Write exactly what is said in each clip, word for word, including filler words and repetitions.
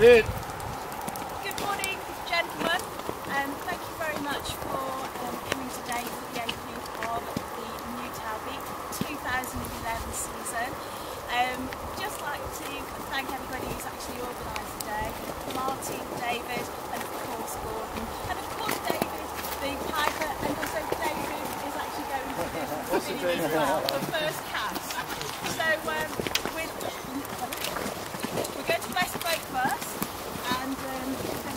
Great. Good morning, gentlemen. Um, thank you very much for um, coming today for the opening of the Newtyle Beat two thousand eleven season. Um, just like to thank everybody who's actually organised today. Martin, David, and of course Gordon. And of course David, the piper, and also David is actually going to do the spinning as well, the first cast. So um, we're, we're going to bless the boat first. And um,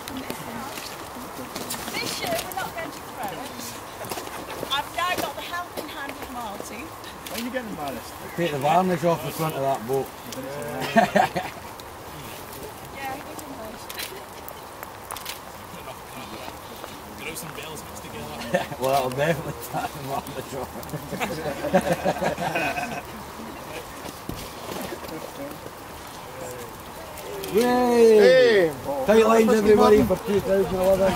this year we're not going to throw it. I've now got the helping hand of Martin. Where are you getting Martin? Take the varnish off the front of that boat. Yeah, he does English. Grow some bells mixed together. Well, that'll definitely start the varnish off. Yay! Hey! Tight lines everybody for two thousand eleven.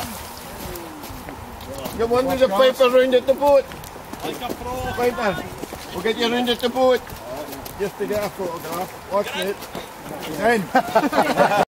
Come on, there's a piper round at the boat. Like a pro. Piper, we'll get you round at the boat. Just to get a photograph. Watch it. In.